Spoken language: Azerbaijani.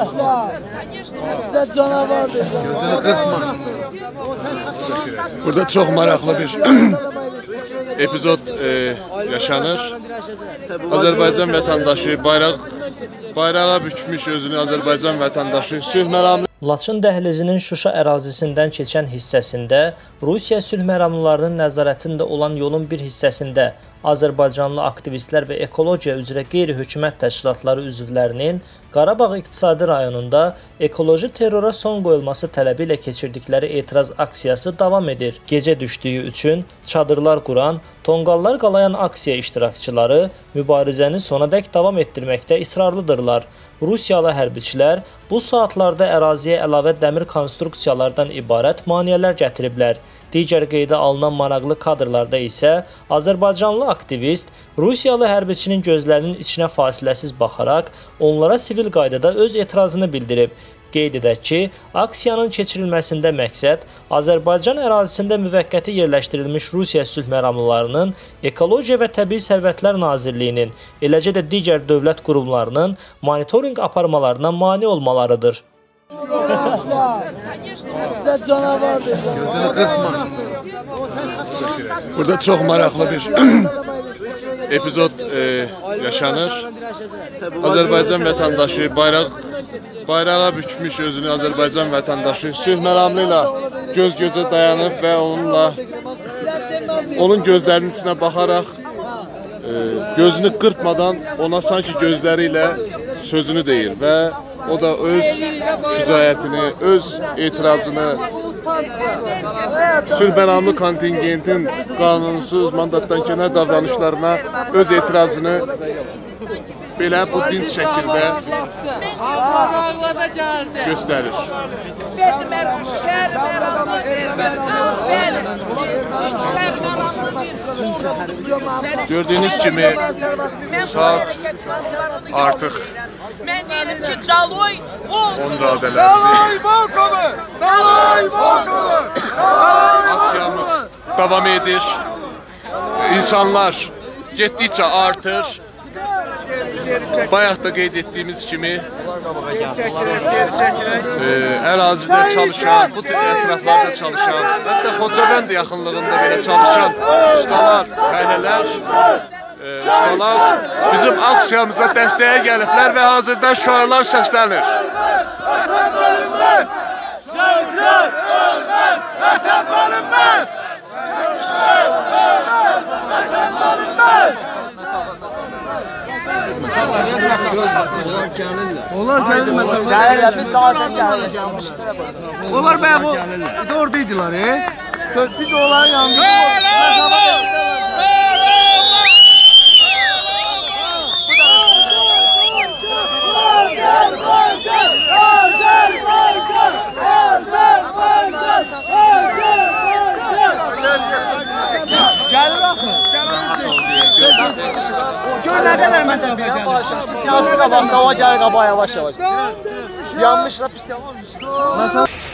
Size canavardır. Gözünü kırpma. Burada çok maraqlı bir epizod yaşanır. Azərbaycan vətəndaşı bayrağa bükmüş özünü Azərbaycan vətəndaşı sülh məramlı. Laçın dəhlizinin Şuşa ərazisindən keçən hissəsində Rusiya sülh məramlılarının nəzarətində olan yolun bir hissəsində Azərbaycanlı aktivistlər və ekologiya üzrə qeyri-hökumət təşkilatları üzvlərinin Qarabağ İqtisadi rayonunda ekoloji terrora son qoyulması tələbi ilə keçirdikləri etiraz aksiyası davam edir. Gecə düşdüyü üçün çadırlar quran, tonqallar qalayan aksiya iştirakçıları mübarizəni sonadək davam etdirməkdə israrlıdırlar. Rusiyalı hərbiçilər bu saatlarda əraziyə əlavə dəmir konstruksiyalardan ibarət maneələr gətiriblər. Digər qeydə alınan maraqlı kadrlarda isə Azərbaycanlı aktivist Rusiyalı hərbiçinin gözlərinin içinə fasiləsiz baxaraq onlara sivil qaydada öz etirazını bildirib. Qeyd edək ki, aksiyanın keçirilməsində məqsəd Azərbaycan ərazisində müvəqqəti yerləşdirilmiş Rusiya sülh məramlılarının Ekologiya və Təbii Sərvətlər Nazirliyinin, eləcə də digər dövlət qurumlarının monitorinq aparmalarına mane olmalarıdır. Size canavardır. Gözünü kırpma. Burada çok maraqlı bir epizod yaşanır. Azərbaycan vətəndaşı bayrağa bükmüş özünü Azərbaycan vətəndaşı sülh məramlı ilə göz-gözə dayanıb və onun gözlərinin içinə baxaraq gözünü qırpmadan ona sanki gözləri ilə sözünü deyir və o da öz şücaətini, öz etirazını, sülh məramlı kontingentin qanunsuz mandatdan kənar davranışlarına öz etirazını belə bu dinç şəkildə göstərir. Gördüğünüz kimi saat artıq 10 radələrdir. Aksiyamız davam edir. İnsanlar getdikcə artır. Bayaq da qeyd etdiyimiz kimi ərazidə çalışan, bu ətraflarda çalışan, hətta Xocavənd yaxınlığında belə çalışan ustalar, fəhlələr, ustalar bizim aksiyamıza dəstəyə gəliblər və hazırda şüarlar səslənir. Vətən bölünməz! Şəhidlər ölməz! Vətən bölünməz! Vətən bölünməz! Onlar gəlirlər. Gəlirlər, biz daha sən gəlirlər. Onlar bayaq oradaydılar, biz onların yanında. Gəlir axı. Gör nə qədər məsələ yansın qabaqda, hava gəlir qabağa yavaş-yavaş. Yanmışlar, pis yalanmış.